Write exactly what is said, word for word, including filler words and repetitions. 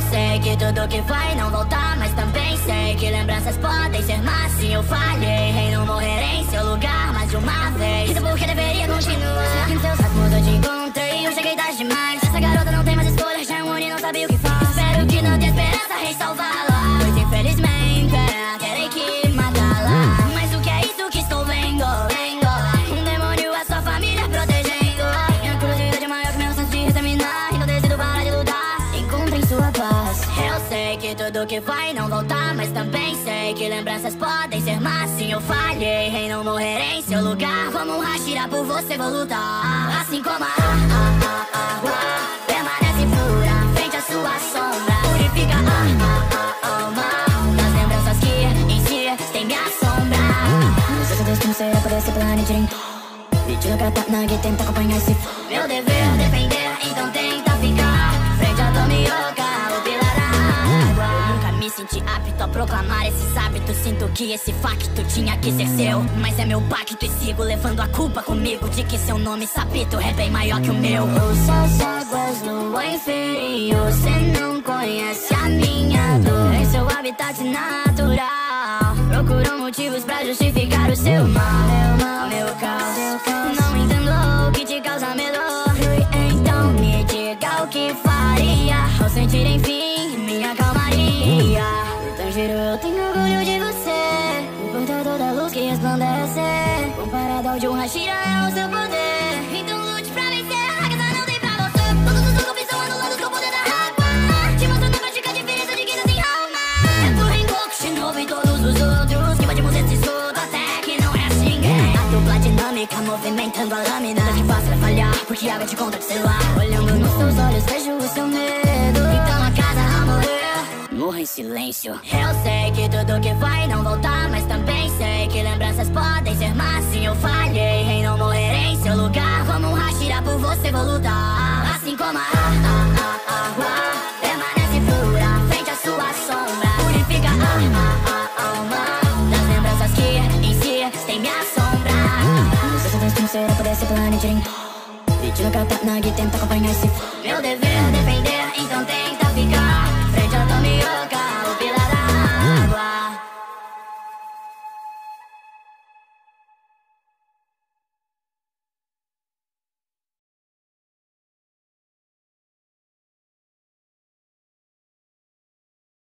sei que tudo que vai não voltar, mas também sei que lembranças podem ser más. Se eu falhei em não morrer em seu lugar mais de uma vez, isso porque deveria continuar. Sei que no seu saco eu te encontrei, eu cheguei tarde demais. Essa garota não tem mais escolha, já é um e não sabe o que faz. Espero que não tenha esperança em salvá-la, pois infelizmente terei que matá-la. Mas o que é isso que estou vendo? Vendo um demônio, a sua família protegendo. Minha curiosidade é maior que meu senso de terminar, e não decido parar de lutar. Encontrem sua paz. Eu sei que tudo que vai não voltar, mas também sei que lembranças podem ser más. Sim, eu falhei em não morrer em seu lugar. Vamos rachar por você, vou lutar. Assim como a água permanece pura frente à sua sombra, purifica a alma das lembranças que em si tem me assombrado. Não sei se o destino será por esse planeta. Pediu pra Tatna que tenta acompanhar esse flow. Meu dever é defender, então tenta ficar frente a Tomioka, o pilar da água. Nunca me senti apto a proclamar esses hábitos. Sinto que esse facto tinha que ser seu, mas é meu pacto e sigo levando a culpa comigo de que seu nome sapito é bem maior que o meu. Ouça as águas, lua inferior, cê não conhece a minha dor. Em seu habitat natural procuram motivos pra justificar o seu mal, meu mal, meu caos. Não entendo o que te causa medo, então me diga o que faria ao sentir enfim minha calmaria. Tanjiro, eu tenho orgulho de você, o portador da luz que resplandece. Comparado ao de um Hashira é o seu poder, então lute pra vencer. A casa não tem pra você. Todos os golpes são anulados com o poder da água, te mostrando a prática a diferença de quem não tem alma. É por Rengoku, Shinobu e todos os outros que invadimos esse escudo até que não resta ninguém. A dupla dinâmica movimentando a lâmina, que fácil é falhar, porque a água te conta que sei lá. Olhando nos seus olhos vejo o seu medo, então a casa a morrer morra em silêncio. Eu sei que tudo que vai não voltar, mas também sei que lembranças podem ser más. Sim, eu falhei em não morrer em seu lugar. Vamos rachar por você, vou lutar. Assim como a água permanece pura frente à sua sombra, purifica a alma das lembranças que em si tem me assombrado. Não sei se o destino será por esse planeta. Pediu pra Tatna que tenta acompanhar esse flow. Meu dever